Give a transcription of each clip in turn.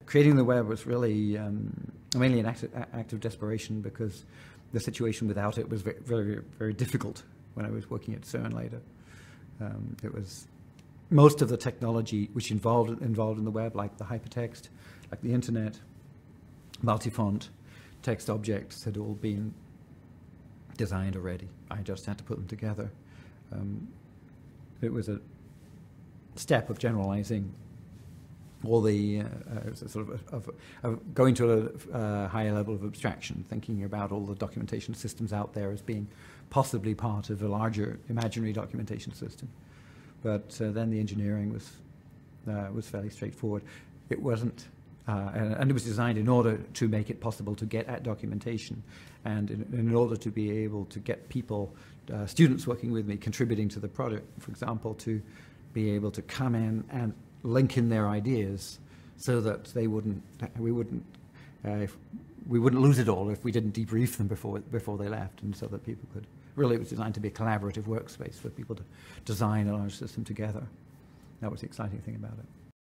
creating the web was really mainly an act of desperation, because the situation without it was very, very, very difficult when I was working at CERN later. It was most of the technology which involved in the web, like the hypertext, like the internet, multi-font, text objects, had all been designed already. I just had to put them together. It was a step of generalizing all the sort of going to a higher level of abstraction, thinking about all the documentation systems out there as being possibly part of a larger imaginary documentation system. But then the engineering was fairly straightforward. It wasn't, and it was designed in order to make it possible to get at documentation, and in order to be able to get people, students working with me, contributing to the project, for example, to be able to come in and link in their ideas, so that we wouldn't lose it all if we didn't debrief them before they left, and so that people could. Really, it was designed to be a collaborative workspace for people to design a large system together. That was the exciting thing about it.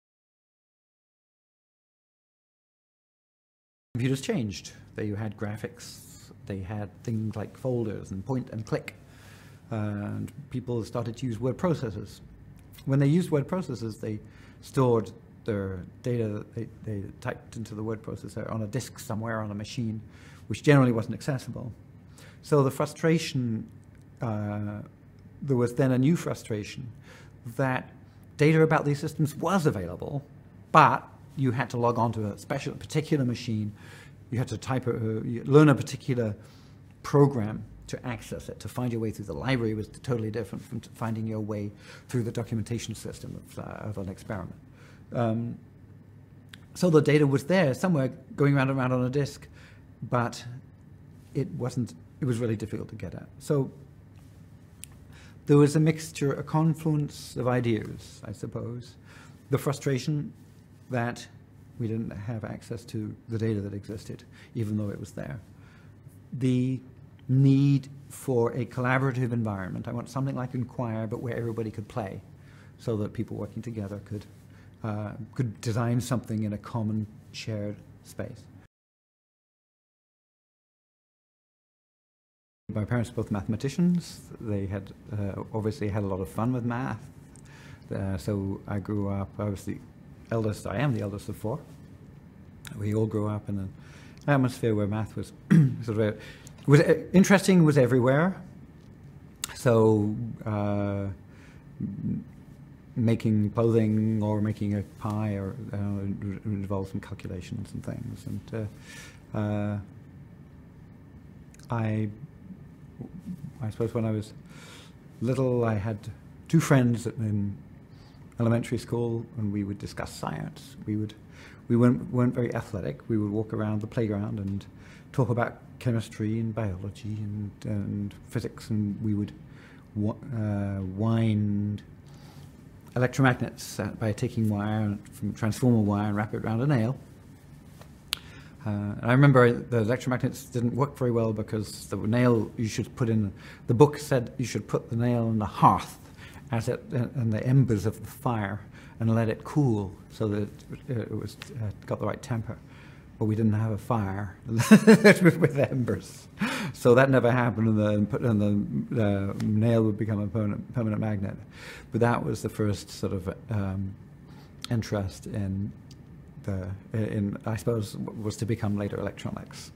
Computers changed. They had graphics. They had things like folders and point and click. And people started to use word processors. When they used word processors, they stored their data that they typed into the word processor on a disk somewhere on a machine, which generally wasn't accessible. So the frustration, there was then a new frustration that data about these systems was available, but you had to log on to a particular machine. You had to learn a particular program to access it. To find your way through the library was totally different from finding your way through the documentation system of an experiment. So the data was there somewhere, going round and round on a disk, but it wasn't. It was really difficult to get at. So there was a mixture, a confluence of ideas, I suppose. The frustration that we didn't have access to the data that existed, even though it was there. The need for a collaborative environment. I want something like Inquire, but where everybody could play, so that people working together could design something in a common shared space. My parents were both mathematicians. They had obviously had a lot of fun with math. So I grew up, I was the eldest, I am the eldest of four. We all grew up in an atmosphere where math was sort of interesting, was everywhere. So making clothing or making a pie or involved some calculations and things. And I suppose when I was little, I had two friends in elementary school, and we would discuss science. We weren't very athletic. We would walk around the playground and talk about chemistry and biology and physics, and we would wind electromagnets by taking wire from transformer wire and wrap it around a nail. And I remember the electromagnets didn't work very well because the nail you should put in, the book said you should put the nail in the hearth in the embers of the fire and let it cool so that it got the right temper. But we didn't have a fire with embers. So that never happened, and the nail would become a permanent magnet. But that was the first sort of interest in I suppose, was to become later electronics.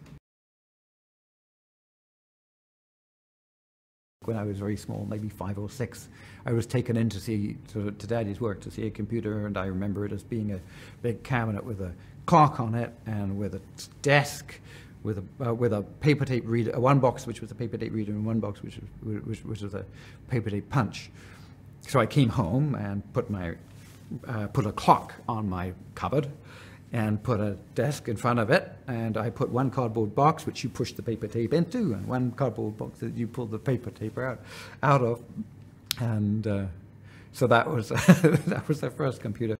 When I was very small, maybe 5 or 6, I was taken in to Daddy's work to see a computer, and I remember it as being a big cabinet with a clock on it and with a desk with a paper tape reader, one box which was a paper tape reader and one box which was a paper tape punch. So I came home and put a clock on my cupboard and put a desk in front of it, and I put one cardboard box which you push the paper tape into, and one cardboard box that you pull the paper tape out of, and so that was that was the first computer.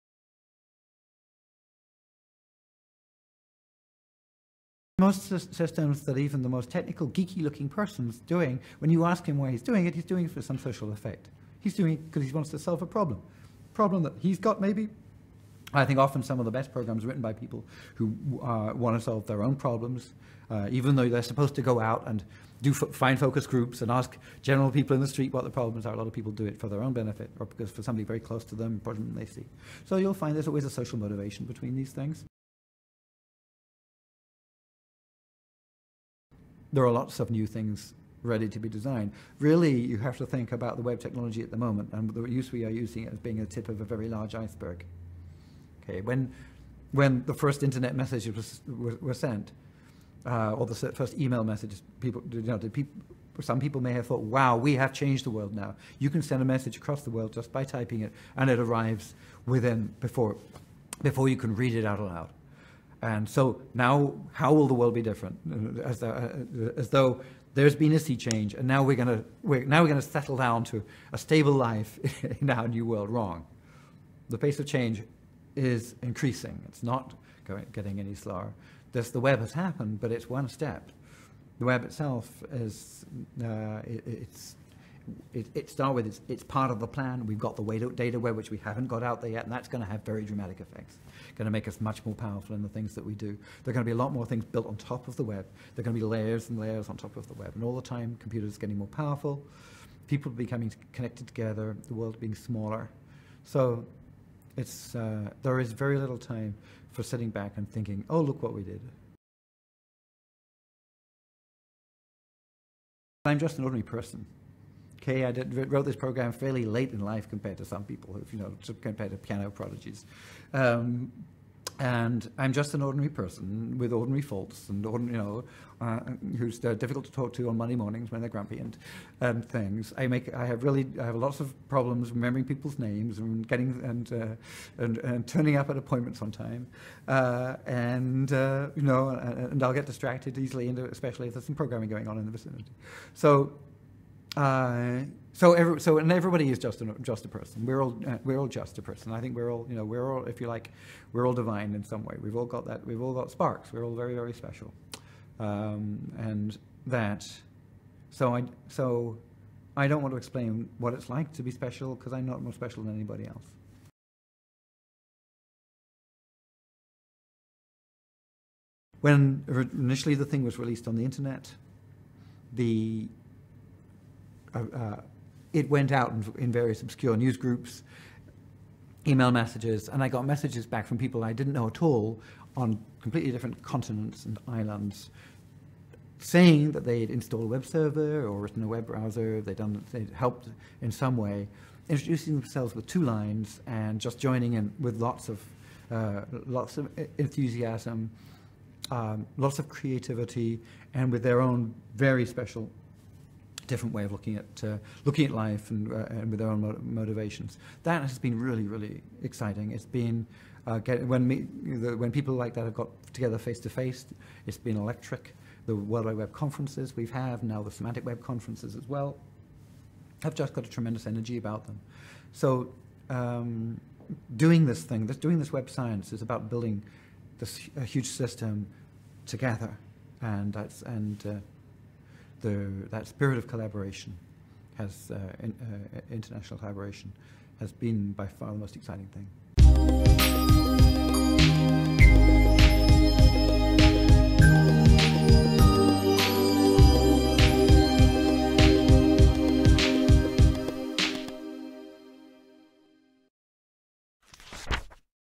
Most systems that even the most technical, geeky-looking person's doing, when you ask him why he's doing it for some social effect. He's doing it because he wants to solve a problem that he's got maybe, I think often some of the best programs are written by people who want to solve their own problems, even though they're supposed to go out and find focus groups and ask general people in the street what the problems are. A lot of people do it for their own benefit or because for somebody very close to them, a problem they see. So you'll find there's always a social motivation between these things. There are lots of new things ready to be designed. Really, you have to think about the web technology at the moment and the use we are using it as being a tip of a very large iceberg. Okay, when the first internet messages were sent, or the first email messages, some people may have thought, wow, we have changed the world now. You can send a message across the world just by typing it, and it arrives before you can read it out aloud. And so now, how will the world be different? As though there's been a sea change, and now we're going to settle down to a stable life in our new world. Wrong. The pace of change is increasing. It's not getting any slower. The web has happened, but it's one step. The web itself is it's part of the plan. We've got the data web, which we haven't got out there yet, and that's going to have very dramatic effects. Going to make us much more powerful in the things that we do. There are going to be a lot more things built on top of the web. There are going to be layers and layers on top of the web, and all the time computers are getting more powerful, people becoming connected together, the world being smaller. So there is very little time for sitting back and thinking, oh, look what we did. I'm just an ordinary person. Okay, I wrote this program fairly late in life compared to some people, compared to piano prodigies. And I'm just an ordinary person with ordinary faults and who's difficult to talk to on Monday mornings when they're grumpy and things. I have lots of problems remembering people's names and and turning up at appointments on time, and I'll get distracted easily, especially if there's some programming going on in the vicinity. So everybody is just a person. We're all just a person. I think we're all, if you like, we're all divine in some way. We've all got that. We've all got sparks. We're all very, very special, and that. So I don't want to explain what it's like to be special because I'm not more special than anybody else. When initially the thing was released on the internet, it went out in various obscure news groups, email messages, and I got messages back from people I didn't know at all on completely different continents and islands saying that they'd installed a web server or written a web browser, they'd helped in some way, introducing themselves with 2 lines and just joining in with lots of enthusiasm, lots of creativity, and with their own very special different way of looking at life and with their own motivations. That has been really, really exciting. It's been when people like that have got together face to face, it's been electric. The World Wide Web conferences we've had, now the semantic web conferences as well, have just got a tremendous energy about them. So doing this web science is about building a huge system together, and that spirit of collaboration international collaboration has been by far the most exciting thing.